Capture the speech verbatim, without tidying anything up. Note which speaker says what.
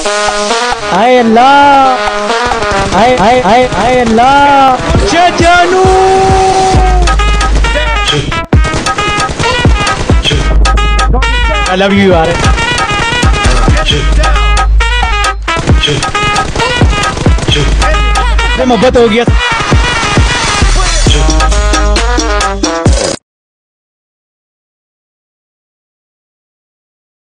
Speaker 1: हाय अल्लाह, हाय हाय हाय हाय अल्लाह, जानू I love you यार। मोहब्बत हो गया।